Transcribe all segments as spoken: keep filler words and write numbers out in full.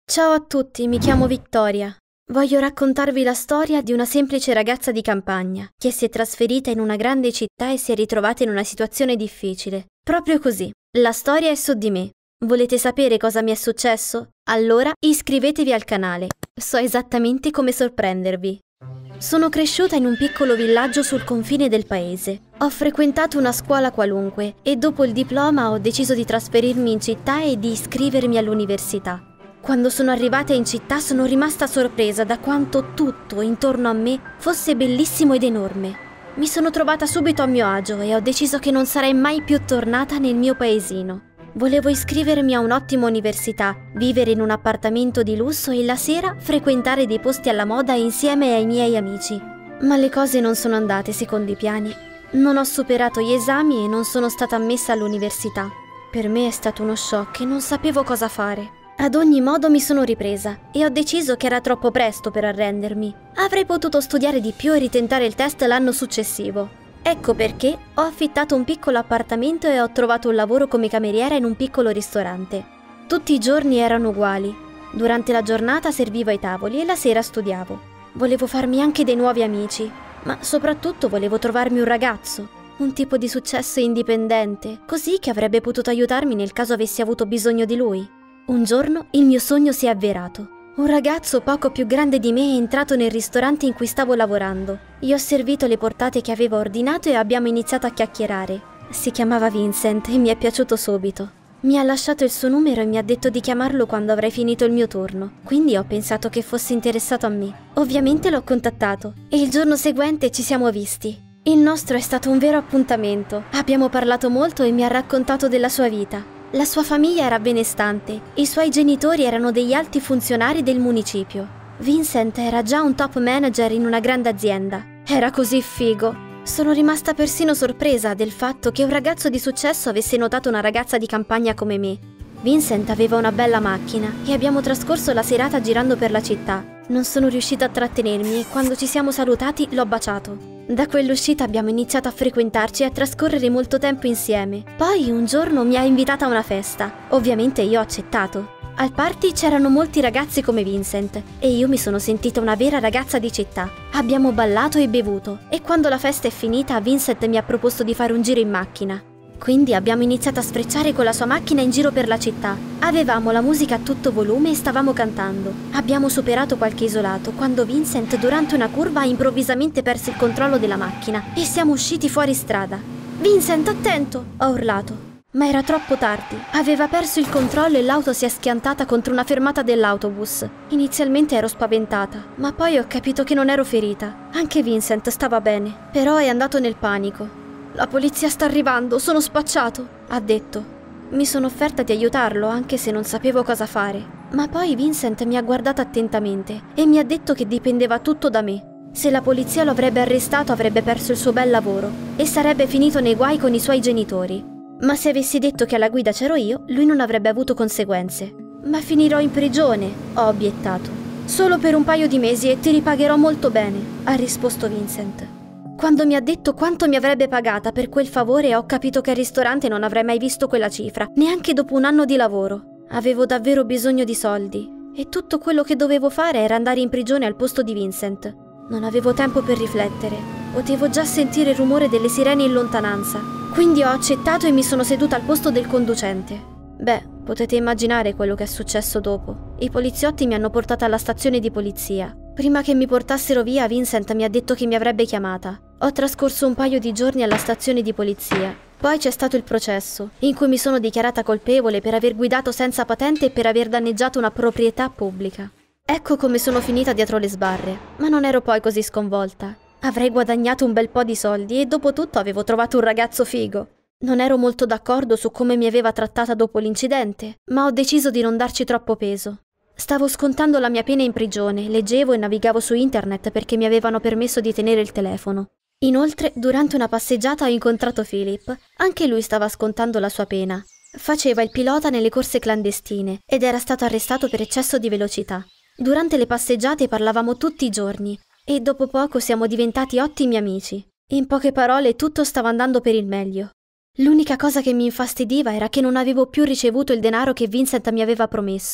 Ciao a tutti, mi chiamo Victoria. Voglio raccontarvi la storia di una semplice ragazza di campagna che si è trasferita in una grande città e si è ritrovata in una situazione difficile. Proprio così. La storia è su di me. Volete sapere cosa mi è successo? Allora iscrivetevi al canale. So esattamente come sorprendervi. Sono cresciuta in un piccolo villaggio sul confine del paese. Ho frequentato una scuola qualunque e dopo il diploma ho deciso di trasferirmi in città e di iscrivermi all'università. Quando sono arrivata in città sono rimasta sorpresa da quanto tutto intorno a me fosse bellissimo ed enorme. Mi sono trovata subito a mio agio e ho deciso che non sarei mai più tornata nel mio paesino. Volevo iscrivermi a un'ottima università, vivere in un appartamento di lusso e la sera frequentare dei posti alla moda insieme ai miei amici. Ma le cose non sono andate secondo i piani. Non ho superato gli esami e non sono stata ammessa all'università. Per me è stato uno shock e non sapevo cosa fare. Ad ogni modo mi sono ripresa e ho deciso che era troppo presto per arrendermi. Avrei potuto studiare di più e ritentare il test l'anno successivo. Ecco perché ho affittato un piccolo appartamento e ho trovato un lavoro come cameriera in un piccolo ristorante. Tutti i giorni erano uguali. Durante la giornata servivo ai tavoli e la sera studiavo. Volevo farmi anche dei nuovi amici, ma soprattutto volevo trovarmi un ragazzo, un tipo di successo indipendente, così che avrebbe potuto aiutarmi nel caso avessi avuto bisogno di lui. Un giorno il mio sogno si è avverato. Un ragazzo poco più grande di me è entrato nel ristorante in cui stavo lavorando. Gli ho servito le portate che avevo ordinato e abbiamo iniziato a chiacchierare. Si chiamava Vincent e mi è piaciuto subito. Mi ha lasciato il suo numero e mi ha detto di chiamarlo quando avrei finito il mio turno, quindi ho pensato che fosse interessato a me. Ovviamente l'ho contattato e il giorno seguente ci siamo visti. Il nostro è stato un vero appuntamento. Abbiamo parlato molto e mi ha raccontato della sua vita. La sua famiglia era benestante, i suoi genitori erano degli alti funzionari del municipio. Vincent era già un top manager in una grande azienda. Era così figo. Sono rimasta persino sorpresa del fatto che un ragazzo di successo avesse notato una ragazza di campagna come me. Vincent aveva una bella macchina e abbiamo trascorso la serata girando per la città. Non sono riuscita a trattenermi e quando ci siamo salutati l'ho baciato. Da quell'uscita abbiamo iniziato a frequentarci e a trascorrere molto tempo insieme. Poi un giorno mi ha invitata a una festa. Ovviamente io ho accettato. Al party c'erano molti ragazzi come Vincent e io mi sono sentita una vera ragazza di città. Abbiamo ballato e bevuto e quando la festa è finita Vincent mi ha proposto di fare un giro in macchina. Quindi abbiamo iniziato a sfrecciare con la sua macchina in giro per la città. Avevamo la musica a tutto volume e stavamo cantando. Abbiamo superato qualche isolato quando Vincent durante una curva ha improvvisamente perso il controllo della macchina e siamo usciti fuori strada. «Vincent, attento!» ho urlato. Ma era troppo tardi. Aveva perso il controllo e l'auto si è schiantata contro una fermata dell'autobus. Inizialmente ero spaventata, ma poi ho capito che non ero ferita. Anche Vincent stava bene, però è andato nel panico. «La polizia sta arrivando, sono spacciato», ha detto. Mi sono offerta di aiutarlo anche se non sapevo cosa fare. Ma poi Vincent mi ha guardata attentamente e mi ha detto che dipendeva tutto da me. Se la polizia lo avrebbe arrestato avrebbe perso il suo bel lavoro e sarebbe finito nei guai con i suoi genitori. Ma se avessi detto che alla guida c'ero io, lui non avrebbe avuto conseguenze. «Ma finirò in prigione», ho obiettato. «Solo per un paio di mesi e ti ripagherò molto bene», ha risposto Vincent. Quando mi ha detto quanto mi avrebbe pagata per quel favore ho capito che al ristorante non avrei mai visto quella cifra, neanche dopo un anno di lavoro. Avevo davvero bisogno di soldi e tutto quello che dovevo fare era andare in prigione al posto di Vincent. Non avevo tempo per riflettere, potevo già sentire il rumore delle sirene in lontananza, quindi ho accettato e mi sono seduta al posto del conducente. Beh, potete immaginare quello che è successo dopo. I poliziotti mi hanno portata alla stazione di polizia. Prima che mi portassero via, Vincent mi ha detto che mi avrebbe chiamata. Ho trascorso un paio di giorni alla stazione di polizia. Poi c'è stato il processo, in cui mi sono dichiarata colpevole per aver guidato senza patente e per aver danneggiato una proprietà pubblica. Ecco come sono finita dietro le sbarre, ma non ero poi così sconvolta. Avrei guadagnato un bel po' di soldi e dopo tutto avevo trovato un ragazzo figo. Non ero molto d'accordo su come mi aveva trattata dopo l'incidente, ma ho deciso di non darci troppo peso. Stavo scontando la mia pena in prigione, leggevo e navigavo su internet perché mi avevano permesso di tenere il telefono. Inoltre, durante una passeggiata ho incontrato Philip. Anche lui stava scontando la sua pena. Faceva il pilota nelle corse clandestine ed era stato arrestato per eccesso di velocità. Durante le passeggiate parlavamo tutti i giorni e dopo poco siamo diventati ottimi amici. In poche parole, tutto stava andando per il meglio. L'unica cosa che mi infastidiva era che non avevo più ricevuto il denaro che Vincent mi aveva promesso.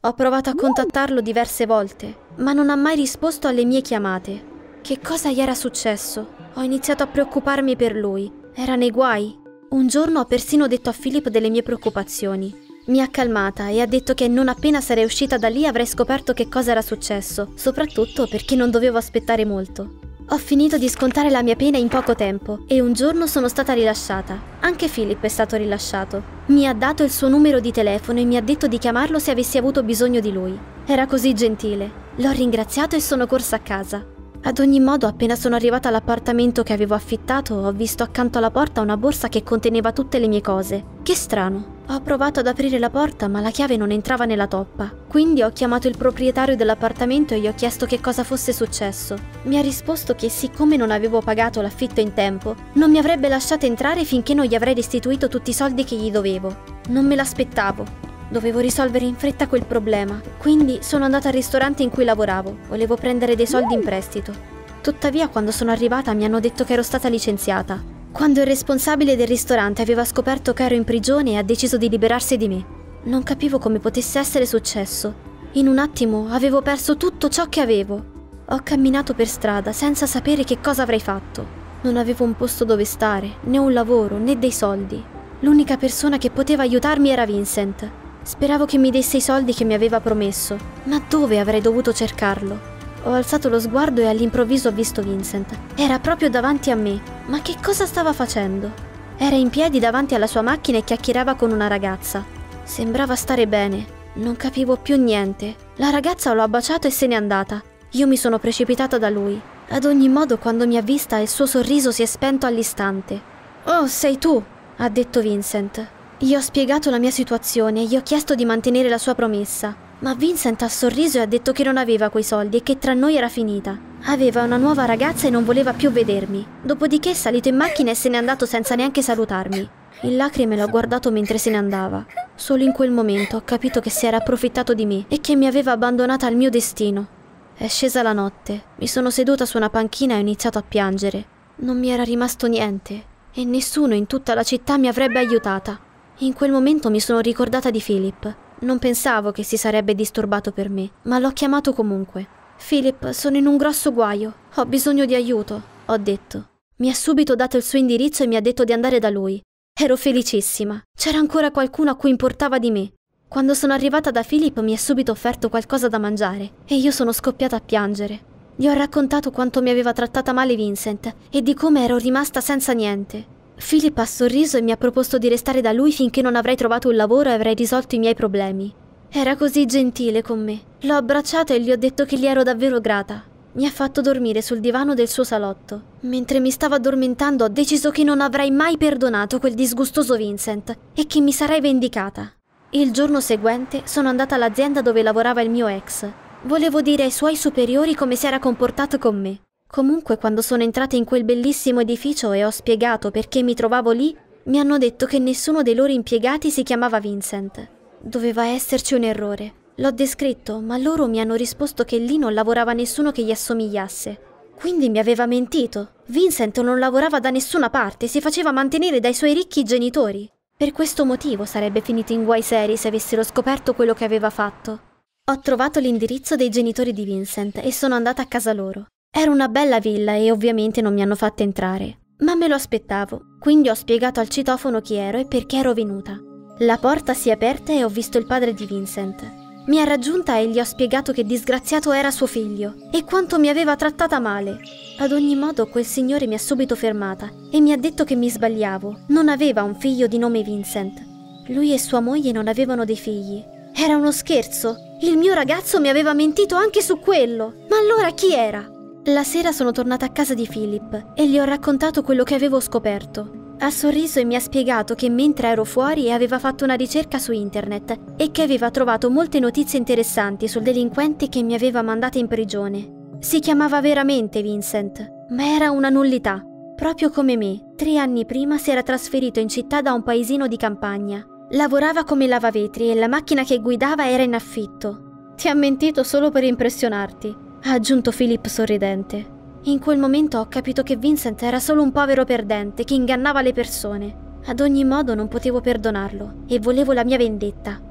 Ho provato a contattarlo diverse volte, ma non ha mai risposto alle mie chiamate. Che cosa gli era successo? Ho iniziato a preoccuparmi per lui. Era nei guai? Un giorno ho persino detto a Philip delle mie preoccupazioni. Mi ha calmata e ha detto che non appena sarei uscita da lì avrei scoperto che cosa era successo, soprattutto perché non dovevo aspettare molto. Ho finito di scontare la mia pena in poco tempo e un giorno sono stata rilasciata. Anche Philip è stato rilasciato. Mi ha dato il suo numero di telefono e mi ha detto di chiamarlo se avessi avuto bisogno di lui. Era così gentile. L'ho ringraziato e sono corsa a casa. Ad ogni modo, appena sono arrivata all'appartamento che avevo affittato, ho visto accanto alla porta una borsa che conteneva tutte le mie cose. Che strano. Ho provato ad aprire la porta, ma la chiave non entrava nella toppa. Quindi ho chiamato il proprietario dell'appartamento e gli ho chiesto che cosa fosse successo. Mi ha risposto che siccome non avevo pagato l'affitto in tempo, non mi avrebbe lasciata entrare finché non gli avrei restituito tutti i soldi che gli dovevo. Non me l'aspettavo. Dovevo risolvere in fretta quel problema, quindi sono andata al ristorante in cui lavoravo. Volevo prendere dei soldi in prestito. Tuttavia, quando sono arrivata mi hanno detto che ero stata licenziata. Quando il responsabile del ristorante aveva scoperto che ero in prigione, ha deciso di liberarsi di me. Non capivo come potesse essere successo. In un attimo avevo perso tutto ciò che avevo. Ho camminato per strada senza sapere che cosa avrei fatto. Non avevo un posto dove stare, né un lavoro, né dei soldi. L'unica persona che poteva aiutarmi era Vincent. Speravo che mi desse i soldi che mi aveva promesso, ma dove avrei dovuto cercarlo? Ho alzato lo sguardo e all'improvviso ho visto Vincent. Era proprio davanti a me. Ma che cosa stava facendo? Era in piedi davanti alla sua macchina e chiacchierava con una ragazza. Sembrava stare bene. Non capivo più niente. La ragazza l'ho baciato e se n'è andata. Io mi sono precipitata da lui. Ad ogni modo, quando mi ha vista, il suo sorriso si è spento all'istante. «Oh, sei tu!» ha detto Vincent. Gli ho spiegato la mia situazione e gli ho chiesto di mantenere la sua promessa. Ma Vincent ha sorriso e ha detto che non aveva quei soldi e che tra noi era finita. Aveva una nuova ragazza e non voleva più vedermi. Dopodiché è salito in macchina e se n'è andato senza neanche salutarmi. In lacrime l'ho guardato mentre se ne andava. Solo in quel momento ho capito che si era approfittato di me e che mi aveva abbandonata al mio destino. È scesa la notte. Mi sono seduta su una panchina e ho iniziato a piangere. Non mi era rimasto niente e nessuno in tutta la città mi avrebbe aiutata. In quel momento mi sono ricordata di Philip. Non pensavo che si sarebbe disturbato per me, ma l'ho chiamato comunque. «Philip, sono in un grosso guaio. Ho bisogno di aiuto», ho detto. Mi ha subito dato il suo indirizzo e mi ha detto di andare da lui. Ero felicissima. C'era ancora qualcuno a cui importava di me. Quando sono arrivata da Philip mi ha subito offerto qualcosa da mangiare e io sono scoppiata a piangere. Gli ho raccontato quanto mi aveva trattata male Vincent e di come ero rimasta senza niente. Philip ha sorriso e mi ha proposto di restare da lui finché non avrei trovato un lavoro e avrei risolto i miei problemi. Era così gentile con me. L'ho abbracciato e gli ho detto che gli ero davvero grata. Mi ha fatto dormire sul divano del suo salotto. Mentre mi stavo addormentando ho deciso che non avrei mai perdonato quel disgustoso Vincent e che mi sarei vendicata. Il giorno seguente sono andata all'azienda dove lavorava il mio ex. Volevo dire ai suoi superiori come si era comportato con me. Comunque, quando sono entrata in quel bellissimo edificio e ho spiegato perché mi trovavo lì, mi hanno detto che nessuno dei loro impiegati si chiamava Vincent. Doveva esserci un errore. L'ho descritto, ma loro mi hanno risposto che lì non lavorava nessuno che gli assomigliasse. Quindi mi aveva mentito. Vincent non lavorava da nessuna parte, si faceva mantenere dai suoi ricchi genitori. Per questo motivo sarebbe finito in guai seri se avessero scoperto quello che aveva fatto. Ho trovato l'indirizzo dei genitori di Vincent e sono andata a casa loro. Era una bella villa e ovviamente non mi hanno fatto entrare. Ma me lo aspettavo, quindi ho spiegato al citofono chi ero e perché ero venuta. La porta si è aperta e ho visto il padre di Vincent. Mi ha raggiunta e gli ho spiegato che disgraziato era suo figlio e quanto mi aveva trattata male. Ad ogni modo quel signore mi ha subito fermata e mi ha detto che mi sbagliavo. Non aveva un figlio di nome Vincent. Lui e sua moglie non avevano dei figli. Era uno scherzo. Il mio ragazzo mi aveva mentito anche su quello. Ma allora chi era? La sera sono tornata a casa di Philip e gli ho raccontato quello che avevo scoperto. Ha sorriso e mi ha spiegato che mentre ero fuori aveva fatto una ricerca su internet e che aveva trovato molte notizie interessanti sul delinquente che mi aveva mandata in prigione. Si chiamava veramente Vincent, ma era una nullità. Proprio come me, tre anni prima si era trasferito in città da un paesino di campagna. Lavorava come lavavetri e la macchina che guidava era in affitto. Ti ha mentito solo per impressionarti, ha aggiunto Philip sorridente. In quel momento ho capito che Vincent era solo un povero perdente che ingannava le persone. Ad ogni modo non potevo perdonarlo e volevo la mia vendetta.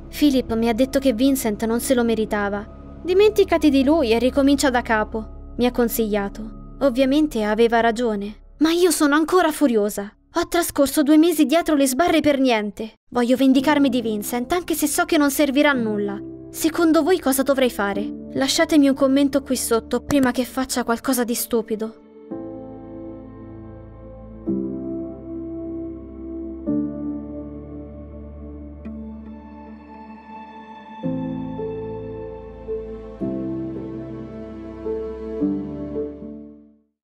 Philip mi ha detto che Vincent non se lo meritava. Dimenticati di lui e ricomincia da capo, mi ha consigliato. Ovviamente aveva ragione, ma io sono ancora furiosa. Ho trascorso due mesi dietro le sbarre per niente. Voglio vendicarmi di Vincent, anche se so che non servirà a nulla. Secondo voi cosa dovrei fare? Lasciatemi un commento qui sotto prima che faccia qualcosa di stupido.